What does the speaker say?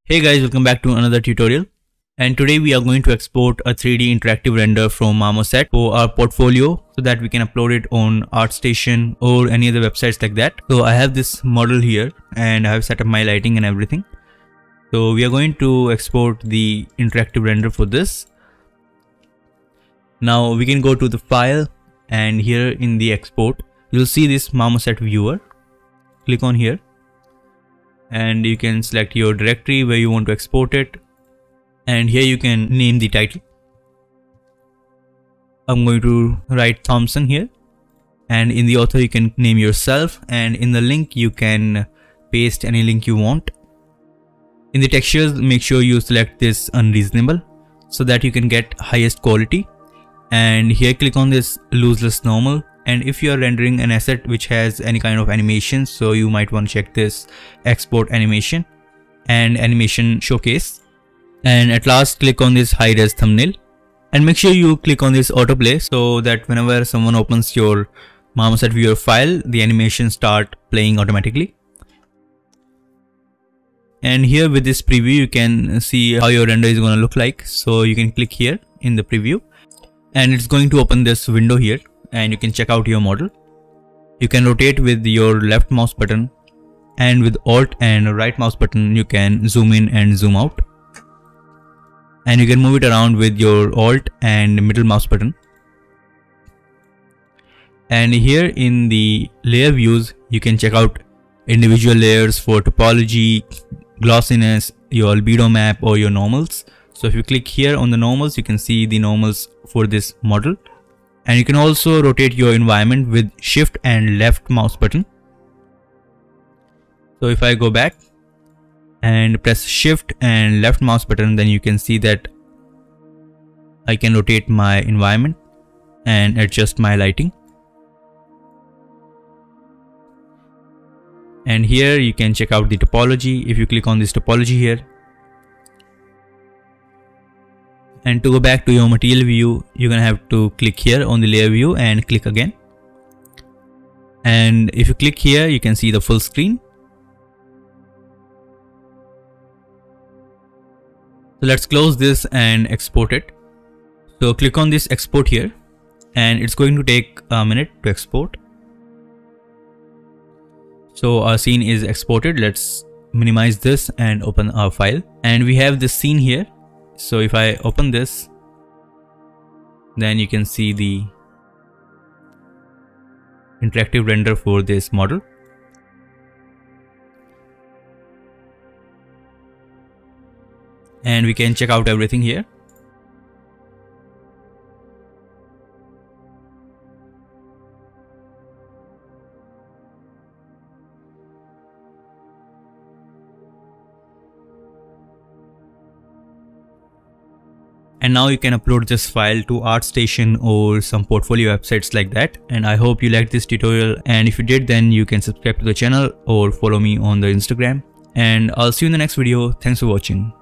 Hey guys, welcome back to another tutorial. And today we are going to export a 3D interactive render from Marmoset for our portfolio so that we can upload it on ArtStation or any other websites like that. So I have this model here and I have set up my lighting and everything. So we are going to export the interactive render for this. Now we can go to the file and here in the export, you'll see this Marmoset viewer. Click on here and you can select your directory where you want to export it. And here you can name the title. I'm going to write Thompson here, and in the author you can name yourself, and in the link you can paste any link you want. In the textures, make sure you select this unreasonable so that you can get highest quality. And here click on this looseless normal, and if you are rendering an asset which has any kind of animation, so you might want to check this export animation and animation showcase. And at last click on this high res thumbnail and make sure you click on this autoplay so that whenever someone opens your Marmoset viewer file, the animation start playing automatically. And here with this preview you can see how your render is going to look like. So you can click here in the preview and it's going to open this window here and you can check out your model. You can rotate with your left mouse button, and with Alt and right mouse button you can zoom in and zoom out. And you can move it around with your Alt and middle mouse button. And here in the layer views, you can check out individual layers for topology, glossiness, your albedo map or your normals. So if you click here on the normals, you can see the normals for this model. And you can also rotate your environment with shift and left mouse button. So if I go back and press shift and left mouse button, then you can see that I can rotate my environment and adjust my lighting. And here you can check out the topology if you click on this topology here. And to go back to your material view, you're gonna have to click here on the layer view and click again. And if you click here, you can see the full screen. So let's close this and export it. So click on this export here and it's going to take a minute to export. So our scene is exported. Let's minimize this and open our file. And we have this scene here. So if I open this, then you can see the interactive render for this model. And we can check out everything here. And now you can upload this file to ArtStation or some portfolio websites like that. And I hope you liked this tutorial, and if you did, then you can subscribe to the channel or follow me on the Instagram. And I'll see you in the next video. Thanks for watching.